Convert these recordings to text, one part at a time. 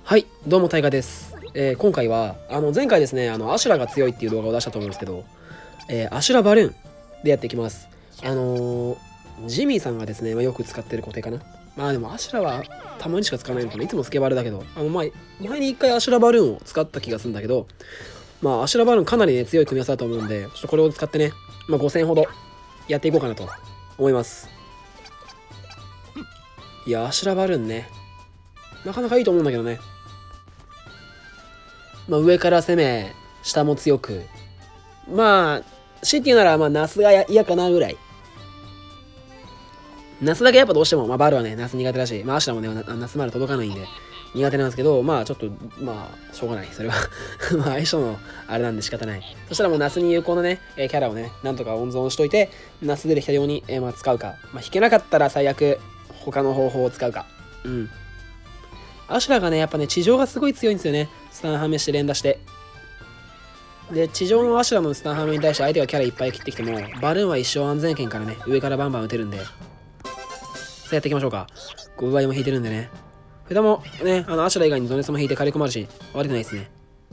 はい、どうもタイガです。今回は前回ですね、アシュラが強いっていう動画を出したと思うんですけど、アシュラバルーンでやっていきます。ジミーさんがですね、よく使ってる固定かな。まあでもアシュラはたまにしか使わないのかな。いつもスケバルだけど、前に一回アシュラバルーンを使った気がするんだけど、アシュラバルーンかなりね強い組み合わせだと思うんで、ちょっとこれを使ってね、5000ほどやっていこうかなと思います。いや、アシュラバルーンね、なかなかいいと思うんだけどね。上から攻め、下も強く。強いて言うなら、ナスが嫌かなぐらい。ナスだけやっぱどうしても、バルはね、ナス苦手だし、アシュラもね、ナスまで届かないんで、苦手なんですけど、ちょっと、しょうがない。それは相性のあれなんで仕方ない。そしたらもうナスに有効なね、キャラをね、なんとか温存しといて、ナス出てきたように、使うか。引けなかったら最悪、他の方法を使うか。うん。アシュラがね、やっぱね、地上がすごい強いんですよね。スタンハメして連打して。で、地上のアシュラのスタンハメに対して相手がキャラいっぱい切ってきても、バルーンは一生安全圏からね、上からバンバン撃てるんで。さあやっていきましょうか。5倍も引いてるんでね。札もね、アシュラ以外にドネスも引いて火力もあるし、悪くないですね。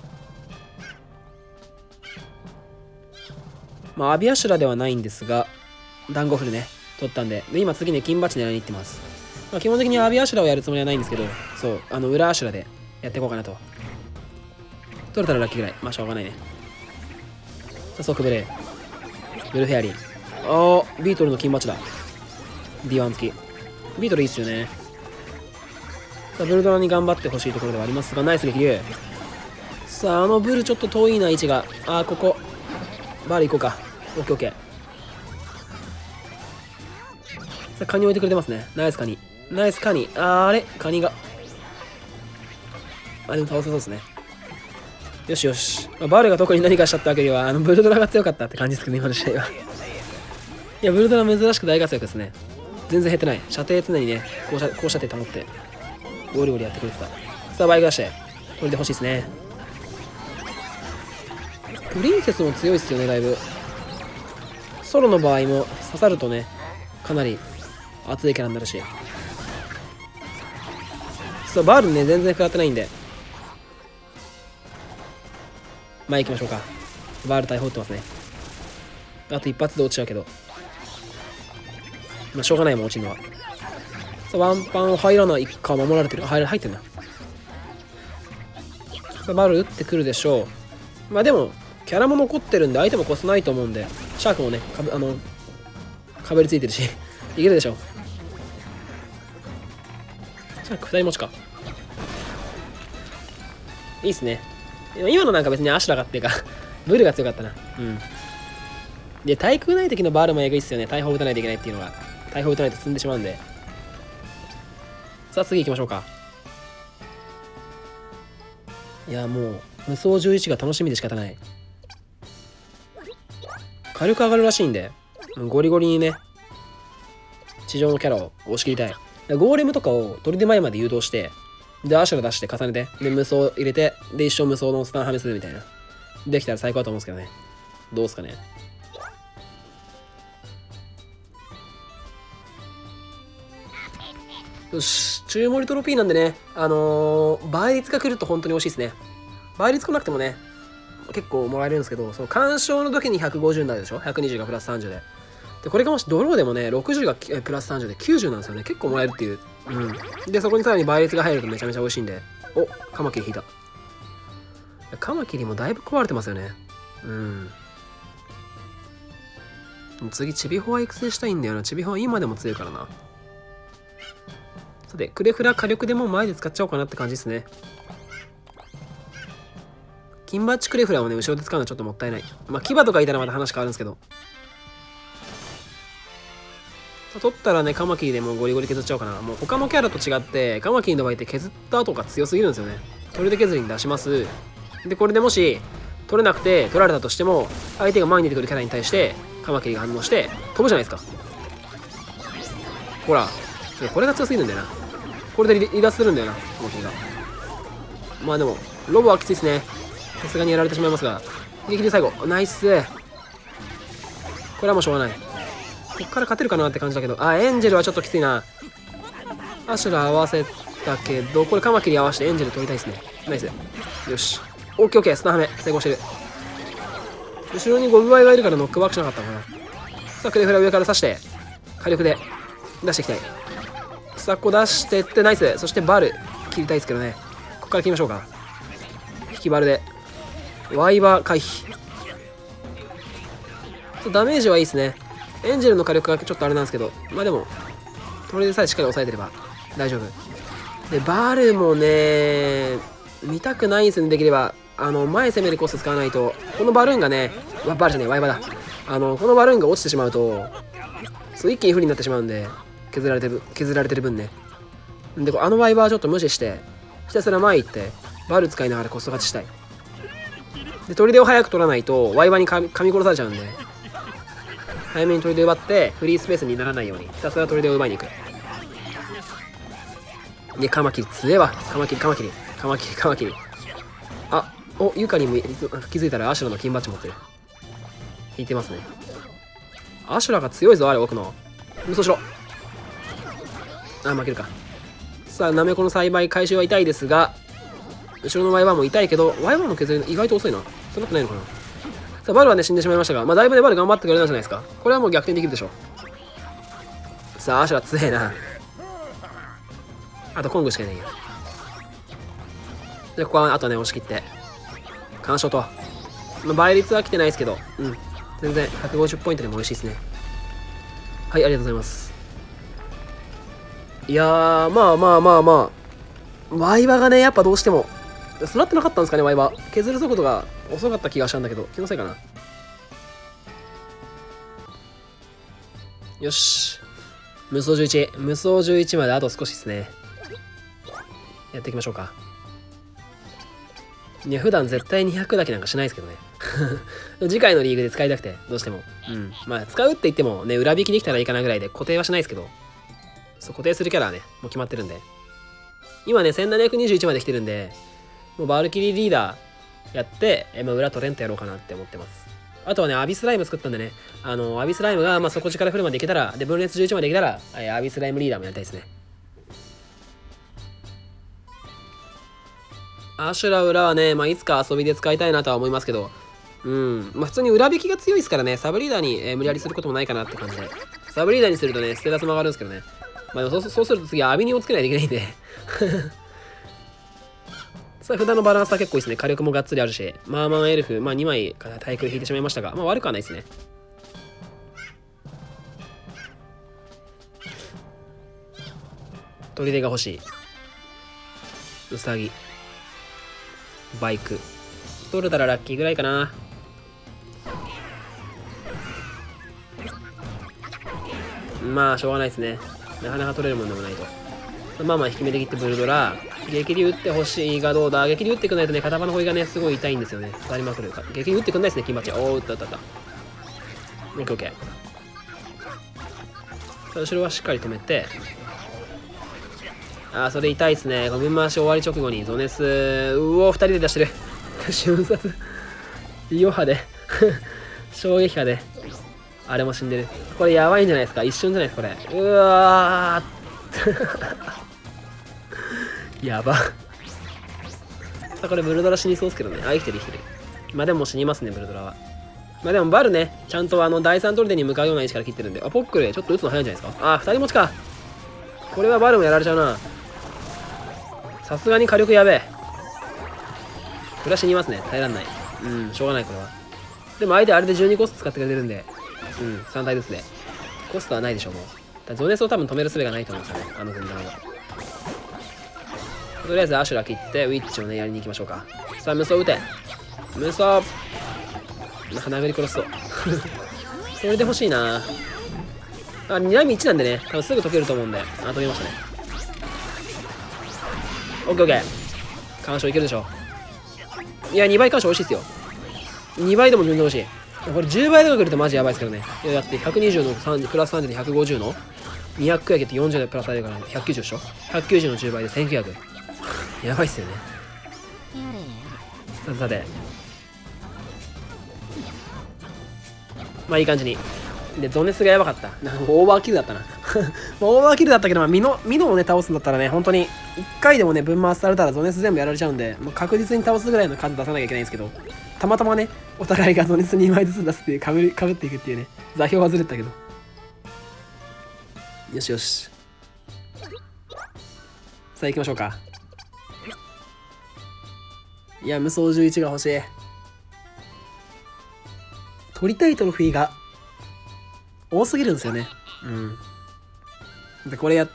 アビアシュラではないんですが、団子フルね、取ったんで。で、今次ね、金バチ狙いに行ってます。基本的にアビアシュラをやるつもりはないんですけど、そう、裏アシュラでやっていこうかなと。取れたらラッキーぐらい。しょうがないね。さあ、ソークブレイ。ブルフェアリー。ビートルの金バチだ。D1 付き。ビートルいいっすよね。さあ、ブルドラに頑張ってほしいところではありますが、ナイス激流。さあ、ブルちょっと遠いな、位置が。ここ。バール行こうか。オッケーオッケー。さあ、カニ置いてくれてますね。ナイスカニ。ナイスカニ。あれカニが。でも倒せそうですね。よしよし。バールが特に何かしちゃったわけでは、ブルドラが強かったって感じですけど、今の試合は。いや、ブルドラ珍しく大活躍ですね。全然減ってない。射程常にね、高射程保って、ゴリゴリやってくれてた。さあ、バイク出して、これで欲しいですね。プリンセスも強いっすよね、だいぶ。ソロの場合も刺さるとね、かなり熱いキャラになるし。そう、バールね、全然食らってないんで。行きましょうか。バール大砲撃ってますね。あと一発で落ちちゃうけど。しょうがないもん、落ちるのは。さあ、ワンパン入らないか守られてる。入ってんな。さあ、バール撃ってくるでしょう。でも、キャラも残ってるんで、相手もコスないと思うんで、シャークもね、かぶりついてるし、いけるでしょう。シャーク2人持ちか。いいっすね。今のなんか別にアシュラがっていうかブルが強かったな。うん。で、対空ない時のバールもえぐいっすよね。大砲打たないといけないっていうのが。大砲打たないと進んでしまうんで。さあ次行きましょうか。いや、もう、無双11が楽しみで仕方ない。火力上がるらしいんで、ゴリゴリにね、地上のキャラを押し切りたい。ゴーレムとかを砦前まで誘導して、で、アシュラ出して重ねて、で、無双入れて、で、一生無双のスタンはめするみたいな。できたら最高だと思うんですけどね。どうすかね。よし、中盛りトロピーなんでね、倍率が来ると本当に惜しいですね。倍率来なくてもね、結構もらえるんですけど、その干渉の時に150になるでしょ ?120 がプラス30で。で、これがもしドローでもね、60がプラス30で90なんですよね。結構もらえるっていう。うん。で、そこにさらに倍率が入るとめちゃめちゃ美味しいんで。お、カマキリ引いた。カマキリもだいぶ壊れてますよね。うん。次、チビホア育成したいんだよな。チビホア今でも強いからな。さて、クレフラ火力でも前で使っちゃおうかなって感じですね。金バッチクレフラをね、後ろで使うのはちょっともったいない。牙とかいたらまた話変わるんですけど。取ったらね、カマキリでもゴリゴリ削っちゃおうかな。もう他のキャラと違って、カマキリの場合って削った後が強すぎるんですよね。これで削りに出します。で、これでもし、取れなくて取られたとしても、相手が前に出てくるキャラに対して、カマキリが反応して、飛ぶじゃないですか。ほら、これが強すぎるんだよな。これで離脱するんだよな、カマキリが。でも、ロボはきついですね。さすがにやられてしまいますが。激流最後。ナイス。これはもうしょうがない。こっから勝てるかなって感じだけど。エンジェルはちょっときついな。アシュラ合わせだけど、これカマキリ合わせてエンジェル取りたいですね。ナイス。よし。オッケーオッケー、スタンハメ成功してる。後ろにゴブバイがいるからノックバックしなかったのかな。さあ、クレフラ上から刺して、火力で出していきたい。さあ、ここ出してって、ナイス。そしてバル、切りたいですけどね。ここから切りましょうか。引きバルで。ワイバー回避。ダメージはいいですね。エンジェルの火力がちょっとあれなんですけど、まあでも、これでさえしっかり抑えてれば大丈夫。で、バルもね、見たくないんですよね、できれば。前攻めるコスト使わないと、このバルーンがね、バルじゃねえ、ワイバだ。このバルーンが落ちてしまうと、そう一気に不利になってしまうんで、削られてる分ね。で、ワイバーちょっと無視して、ひたすら前行って、バル使いながらコスト勝ちしたい。で、砦を早く取らないと、ワイバーに噛み殺されちゃうんで、早めに砦奪って、フリースペースにならないように、ひたすら砦を奪いに行く。で、カマキリ強えわ。カマキリ。あ、ユカにも気づいたらアシュラの金バッジ持ってる。引いてますね。アシュラが強いぞ、あれ、奥の。無双しろ。あ、負けるか。さあ、ナメコの栽培回収は痛いですが、後ろのワイバーも痛いけど、ワイバーの削り意外と遅いな。そんなことないのかな。さあ、バルはね、死んでしまいましたが、まあ、だいぶね、バル頑張ってくれたんじゃないですか。これはもう逆転できるでしょう。さあ、アシュラ強えな。あとコングしかいないよ。で、ここはあとね、押し切って。完勝と。まあ、倍率は来てないですけど、全然150ポイントでも美味しいですね。はい、ありがとうございます。いやー、まあ。ワイバがね、やっぱどうしても。スラってなかったんですかね、ワイバ。削る速度が遅かった気がしたんだけど、気のせいかな。よし。無双11まであと少しですね。やっていきましょうか。いや、普段絶対200だけなんかしないですけどね。次回のリーグで使いたくて、どうしても。まあ、使うって言ってもね、裏引きできたらいいかなぐらいで固定はしないですけど、そう固定するキャラはね、もう決まってるんで。今ね、1721まで来てるんで、もうバルキリーリーダーやって、裏トレントやろうかなって思ってます。あとはね、アビスライム作ったんでね、アビスライムが、まあ、底力フルまでいけたら、で、分裂11までいけたら、アビスライムリーダーもやりたいですね。アシュラ裏はね、まあ、いつか遊びで使いたいなとは思いますけど、まあ、普通に裏引きが強いですからね、サブリーダーに、無理やりすることもないかなって感じで。サブリーダーにするとね、ステータスも上がるんですけどね。まあ、そうすると次、アビニをつけないといけないんで。さあ、札のバランスは結構いいですね。火力もがっつりあるし、マーマンエルフ、まあ2枚から対空引いてしまいましたが、まあ悪くはないですね。砦が欲しい。ウサギ。バイク。取れたらラッキーぐらいかな。まあ、しょうがないですね。なかなか取れるもんでもないと。まあ、引き目で切ってブルドラ。激流打ってほしいがどうだ。激流打ってくんないとね、片場の声がね、すごい痛いんですよね。触りまくる。激流打ってくんないですね、金バッチ。おー、打った。オッケーオッケー。後ろはしっかり止めて。それ痛いですね。分回し終わり直後にゾネス、2人で出してる。瞬殺。余波で。衝撃波で。あれも死んでる。これやばいんじゃないですか。一瞬じゃないですか、これ。うわー。やば。さあ、これブルドラ死にそうですけどね。生きてる。まあでも死にますね、ブルドラは。まあでもバルね、ちゃんと第3トルテに向かうような位置から切ってるんで。ポックルちょっと打つの早いんじゃないですか。2人持ちか。これはバルもやられちゃうな。さすがに火力やべえ。これは死にますね。耐えらんない。しょうがない、これは。でも相手あれで12コスト使ってくれてるんで、3体ずつで。コストはないでしょう、もう。ゾネスを多分止める術がないと思うんですよね、軍団は。とりあえずアシュラ切って、ウィッチをね、やりに行きましょうか。さあ、無双撃て。無双殴り殺すと。それで欲しいな。2波1なんでね、多分すぐ解けると思うんで。解けましたね。オッケーオッケー。干渉いけるでしょ。いや、2倍干渉美味しいっすよ。2倍でも全然美味しい。これ10倍とか来るとマジやばいですからね。だって120のプラス30で150の200やけって40でプラスされるから190でしょ。190の10倍で1900。やばいっすよね。さて。まあいい感じにで、ゾネスがやばかった。オーバーキルだったな。オーバーキルだったけど、まあ、ミノをね、倒すんだったらね、本当に、1回でもね、分回されたらゾネス全部やられちゃうんで、もう確実に倒すぐらいの数出さなきゃいけないんですけど、たまたまね、お互いがゾネス2枚ずつ出すっていう、かぶっていくっていうね、座標はずれたけど。よしよし。さあ行きましょうか。いや、無双11が欲しい。取りたいトロフィーが多すぎるんですよね。で、これやって、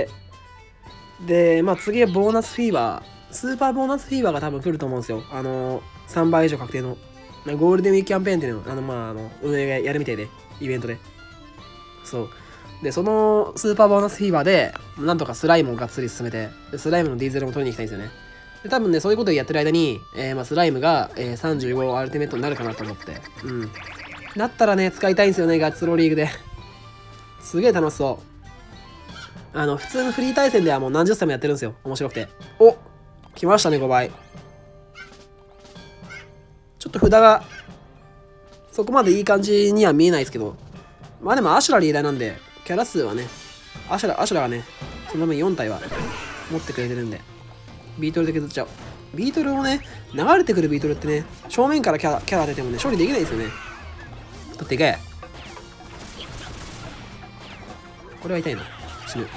で、まあ次はボーナスフィーバー。スーパーボーナスフィーバーが多分来ると思うんですよ。3倍以上確定の。ゴールデンウィークキャンペーンっていうのを、運営がやるみたいで、イベントで。そう。で、そのスーパーボーナスフィーバーで、なんとかスライムをがっつり進めて、スライムのディーゼルも取りに行きたいんですよね。で、多分ね、そういうことをやってる間に、まあ、スライムが、35アルティメットになるかなと思って。だったらね、使いたいんですよね、ガチスローリーグで。すげえ楽しそう。普通のフリー対戦ではもう何十歳もやってるんですよ。面白くて。お、来ましたね、5倍。ちょっと札が、そこまでいい感じには見えないですけど。まあでもアシュラリーダーなんで、キャラ数はね、アシュラがね、その分4体は持ってくれてるんで、ビートルで削っちゃおう。ビートルをね、流れてくるビートルってね、正面からキャラ出てもね、処理できないですよね。取っていけ。これは痛いな。死ぬ。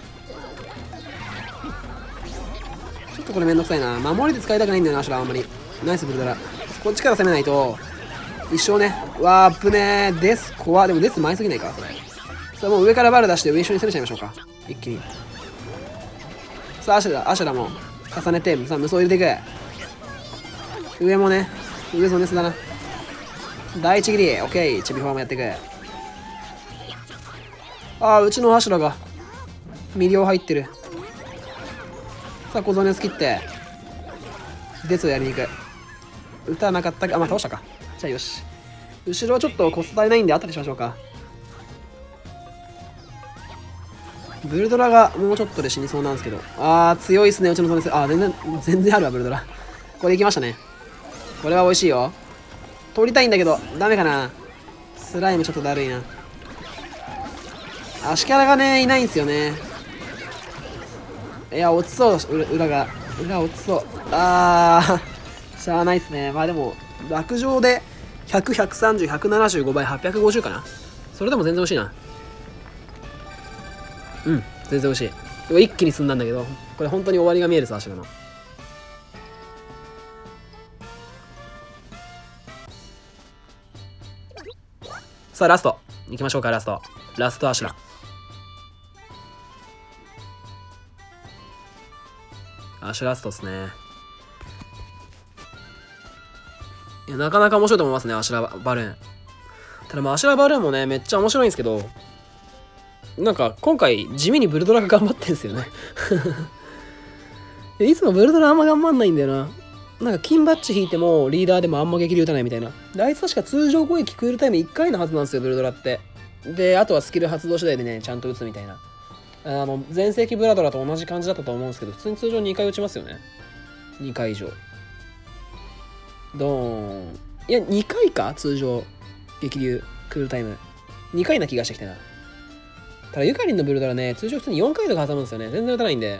ちょっとこれめんどくさいな。守りで使いたくないんだよな、アシュラあんまり。ナイスブルドラ。こっちから攻めないと、一生ね。わー、アップねー。デス、怖でもデス前すぎないか、これ。さあ、もう上からバル出して上一緒に攻めちゃいましょうか。一気に。さあ、アシュラも重ねて、さあ、無双入れていく。上もね、上ゾネスだな。第一切り、オッケー。チビフォーもやっていく。ああ、うちのアシュラが、ミリオ入ってる。さあ、小ゾネス切って、デスをやりに行く。撃たなかったか、まあ、倒したか。じゃあよし。後ろはちょっとコスト足りないんで後でしましょうか。ブルドラがもうちょっとで死にそうなんですけど。あー、強いっすね、うちのゾネス。あー、全然あるわ、ブルドラ。これいきましたね。これは美味しいよ。取りたいんだけど、ダメかな。スライムちょっとだるいな。足キャラがね、いないんですよね。いや、落ちそう、裏落ちそう。あー、しゃあないっすね。まあでも、落城で100、130、175倍、850かな。それでも全然美味しいな。うん、全然美味しい。一気に済んだんだけど、これ本当に終わりが見えるさ、足の。さあ、ラスト。行きましょうか、ラスト。ラストアシュラ。アシュラストっすね。いや、なかなか面白いと思いますね、アシュラバルーン。ただまあ、アシュラバルーンもね、めっちゃ面白いんですけど、なんか、今回、地味にブルドラが頑張ってんすよね。いつもブルドラあんま頑張んないんだよな。なんか、金バッジ引いても、リーダーでもあんま激流打たないみたいな。で、あいつ確か通常攻撃クールタイム1回のはずなんですよ、ブルドラって。で、あとはスキル発動次第でね、ちゃんと打つみたいな。前世紀ブラドラと同じ感じだったと思うんですけど、普通に通常2回打ちますよね。2回以上。ドーン。いや、2回か通常。激流、クールタイム。2回な気がしてきたな。ただ、ユカリンのブルドラね、通常普通に4回とか挟むんですよね。全然打たないんで。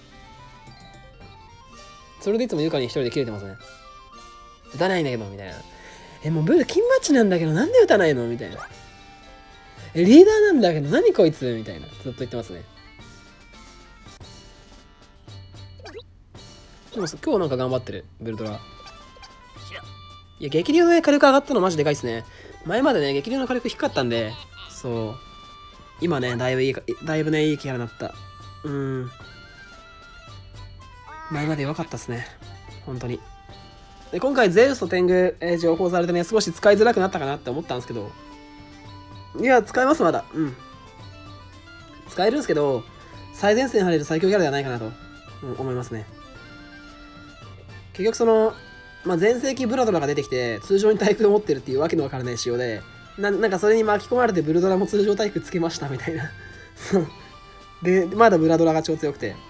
それでいつもユカリン1人で切れてますね。打たないんだけど、みたいな。もう金バッジなんだけど、なんで打たないのみたいな。リーダーなんだけど、何こいつみたいな。ずっと言ってますね。でも今日なんか頑張ってる、ブルドラ。いや、激流のね、火力上がったのマジでかいっすね。前までね、激流の火力低かったんで、そう。今ね、だいぶね、いいキャラになった。前まで弱かったっすね。本当に。で、今回ゼウスと天狗、情報されてね、少し使いづらくなったかなって思ったんですけど、いや、使えます、まだ。使えるんですけど、最前線張れる最強キャラではないかなと、思いますね。結局まあ、前世紀ブラドラが出てきて、通常に対空を持ってるっていうわけのわからない仕様で、なんかそれに巻き込まれてブルドラも通常対空つけましたみたいな。そう。で、まだブラドラが超強くて、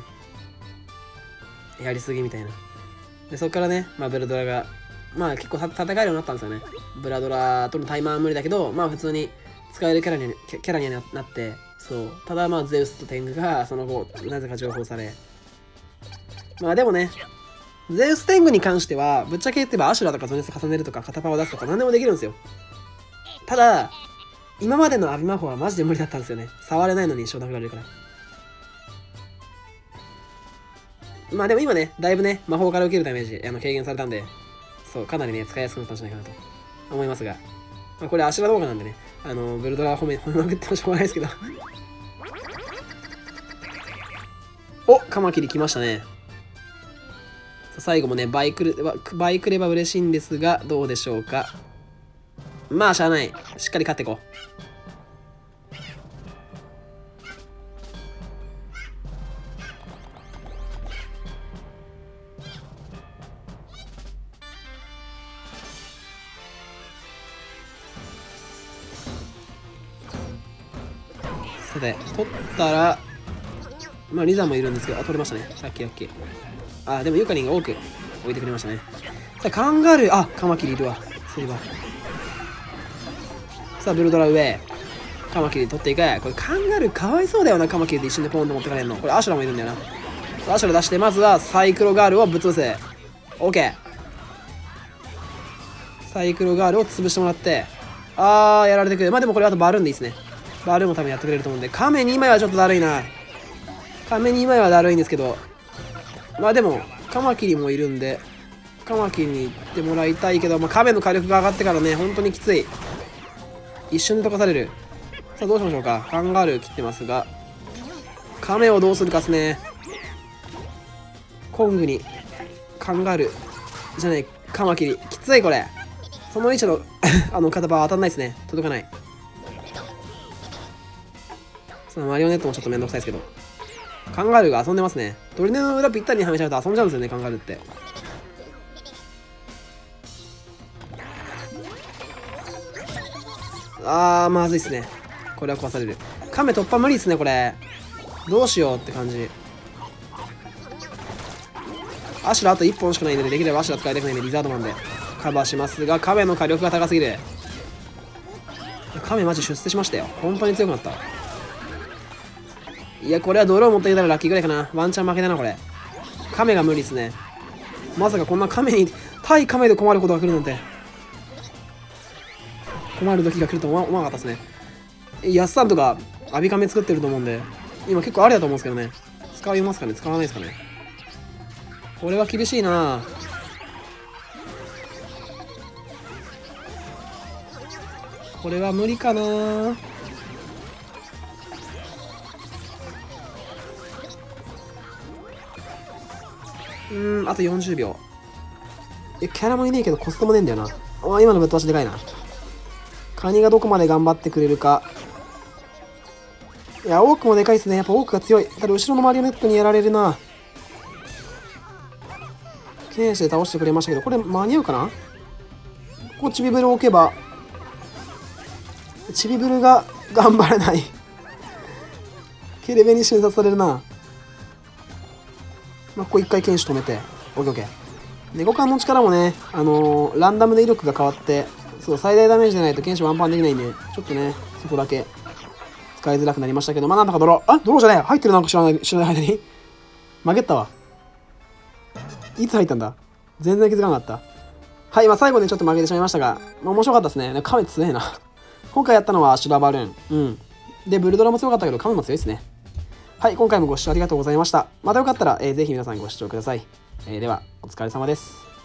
やりすぎみたいな。で、そっからね、まあ、ブルドラが、まあ結構戦えるようになったんですよね。ブラドラとのタイマーは無理だけど、まあ普通に使えるキャラになって、そう。ただまあ、ゼウスと天狗がその後、なぜか情報され。まあでもね、ゼウス天狗に関しては、ぶっちゃけ言ってばアシュラとかゾネス重ねるとか、片パを出すとか何でもできるんですよ。ただ、今までのアビ魔法はマジで無理だったんですよね。触れないのに一生殴られるから。まあでも今ね、だいぶね、魔法から受けるダメージ、軽減されたんで、そう、かなりね、使いやすくなったんじゃないかなと思いますが。まあこれアシュラ動画なんでね、ブルドラ褒めまくってもしょうがないですけど。お、カマキリ来ましたね。最後もね、倍くれば嬉しいんですが、どうでしょうか。まあ、しゃあない。しっかり勝っていこう。さて、取ったら、まあ、リザもいるんですけど、取れましたね。ラッキーラッキー。あ、でもユカリンが多く置いてくれましたね。さあ、カンガルー、あ、カマキリいるわ。そういえば。さあ、ブルドラ上。カマキリ取っていく。これカンガルーかわいそうだよな、カマキリで一瞬でポンと持ってかれるの。これアシュラもいるんだよな。アシュラ出して、まずはサイクロガールをぶっ潰せ。オッケー。サイクロガールを潰してもらって。やられてくる。まあでもこれあとバルーンでいいですね。バルーンも多分やってくれると思うんで。カメ2枚はちょっとだるいな。カメ2枚はだるいんですけど。まあでも、カマキリもいるんで、カマキリに行ってもらいたいけど、まあ、カメの火力が上がってからね、本当にきつい。一瞬で溶かされる。さあ、どうしましょうか。カンガルー切ってますが、カメをどうするかっすね。コングに、カンガルー、じゃない、カマキリ。きつい、これ。その位置の片場は当たんないですね。届かない。そのマリオネットもちょっとめんどくさいですけど。カンガルーが遊んでますね。鳥の裏ぴったりにはめちゃうと遊んじゃうんですよね、カンガルーって。まずいっすね。これは壊される。カメ突破無理っすね、これ。どうしようって感じ。アシュラあと1本しかないので、できればアシュラ使いたくないので、リザードマンでカバーしますが、カメの火力が高すぎる。カメマジ出世しましたよ。本当に強くなった。いや、これはドロー持ってきたらラッキーぐらいかな。ワンチャン負けだな、これ。カメが無理っすね。まさかこんなカメに、対カメで困ることが来るなんて。困る時が来ると思わなかったですね。ヤスさんとか、アビカメ作ってると思うんで、今結構ありだと思うんですけどね。使いますかね、使わないですかね。これは厳しいな。これは無理かな。あと40秒。キャラもいねえけどコストもねえんだよな。今のぶっ飛ばしでかいな。カニがどこまで頑張ってくれるか。いや、オークもでかいですね。やっぱオークが強い。ただ後ろのマリオネットにやられるな。記念誌で倒してくれましたけど、これ間に合うかな。ここチビブル置けば。チビブルが頑張れない。ケレベに瞬殺されるな。ここ一回剣士止めて。オッケーオッケー。ネコカンの力もね、ランダムで威力が変わって、そう、最大ダメージでないと剣士ワンパンできないんで、ちょっとね、そこだけ使いづらくなりましたけど、まあなんとかドロー。ドローじゃない入ってるなんか知らない間に。負けたわ。いつ入ったんだ全然気づかなかった。はい、最後ね、ちょっと負けてしまいましたが、面白かったですね。カメ強えな。今回やったのはシュラバルーン。で、ブルドラも強かったけど、カメも強いですね。はい、今回もご視聴ありがとうございました。またよかったら、ぜひ皆さんご視聴ください。では、お疲れ様です。